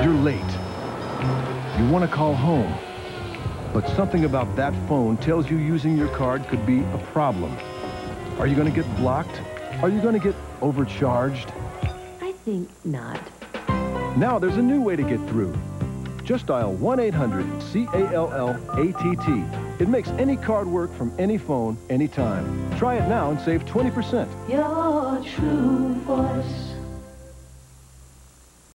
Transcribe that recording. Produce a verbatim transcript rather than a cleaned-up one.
You're late. You want to call home. But something about that phone tells you using your card could be a problem. Are you going to get blocked? Are you going to get overcharged? I think not. Now there's a new way to get through. Just dial one eight hundred C A L L A T T. It makes any card work from any phone, anytime. Try it now and save twenty percent. Your true voice.